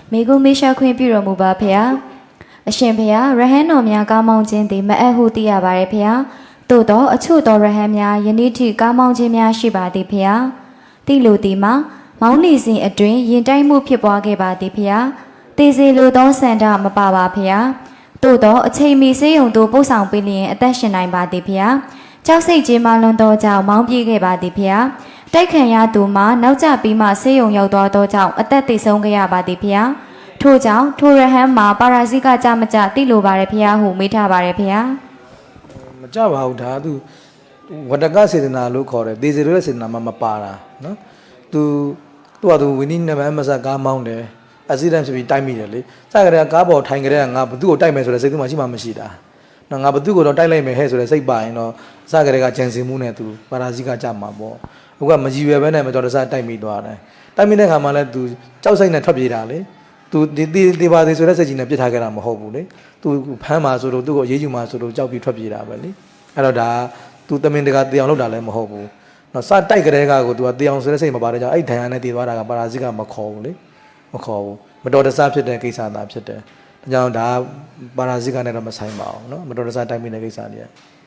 မိကုမေရှာခွင့်ပြုတော်မူပါဖေဟာအရှင်ဖေဟာရဟန်းတော်များကောင်းမောင်းခြင်းသည်မအပ်ဟုသိရပါတယ်ဖေဟာသို့သောအချို့သောရဟန်းများယနေ့ထိကောင်းမောင်းခြင်းများရှိပါသည်ဖေဟာတိလိုသည်မှာမောင်းနေစဉ်အတွင်းရင်တိုက်မှုဖြစ်ပွားခဲ့ပါသည်ဖေဟာတေစီလိုသောစန္ဒမပါပါဖေဟာသို့သောအချိန်မီဆေးရုံသို့ပို့ဆောင်ပေးလျင်အသက်ရှင်နိုင်ပါသည်ဖေဟာကြောက်စိတ်ကြီးမှလွန်သောကြောင့်မောင်းပြေးခဲ့ပါသည်ဖေဟာတိုက်ခံရသူမှာနောက်ကျပြီးမှဆေးရုံရောက်သွားသောကြောင့်အသက်သေဆုံးခဲ့ရပါသည်ဖေဟာထို့ကြောင့်ထိုရဟန်းမှာပါရာဇိကကြမကြတိလိုပါတယ်ဖေဟာဟုမေးထားပါတယ်ဖေဟာမကြပါဘူးဒါသူဝတ္တကစေတနာလို့ခေါ်တယ်ဒေစီလိုတဲ့စေတနာမှမပါတာနော်သူကသူဝိနည်းနမမစကားမောင်းတယ်အစီဒန်ဖြစ်ပြီးတိုက်မိတယ်လေစကြတဲ့ကားပေါ်ထိုင်ကြတဲ့ငါဘသူ့ကိုတိုက်မယ်ဆိုတဲ့စိတ်ကမှရှိမှမရှိတာနော်ငါဘသူ့ကိုတော့တိုက်လိုက်မယ်ဟဲ့ဆိုတဲ့စိတ်ပါရင်တော့စကြတဲ့ကကြံစည်မှုနဲ့သူပါရာဇိကကြမှာပေါ့အခုကမကြည်ရွယ်ပဲနဲ့မတော်တဆတိုက်မိသွားတယ်တိုက်မိတဲ့ခါမှလည်းသူကြောက်စိတ်နဲ့ထွက်ပြေးတာလေသူဒီပါသေးဆိုတဲ့စိတ်ကြီးနဲ့ပြစ်ထားခဲ့တာမဟုတ်ဘူးလေသူဖမ်းမှာဆိုလို့သူ့ကိုအေးအေးယူမှာဆိုလို့ကြောက်ပြီးထွက်ပြေးတာပဲလေအဲ့တော့ဒါသူတမင်တကာတရားလောက်တာလည်းမဟုတ်ဘူးနော်စတိုက်ကြတဲ့ကကိုသူကတရားဆိုတဲ့စိတ်မပါတဲ့ကြောင့်အဲ့ဒဏ်ရာနဲ့တည်သွားတာကပါရာဇိကမခေါ်ဘူးလေမခေါ်ဘူးမတော်တဆဖြစ်တဲ့ကိစ္စသာဖြစ်တယ်ဒါကြောင့်ဒါပါရာဇိကနဲ့တော့မဆိုင်ပါဘူးနော်မတော်တဆတိုက်မိတဲ့ကိစ္စတွေ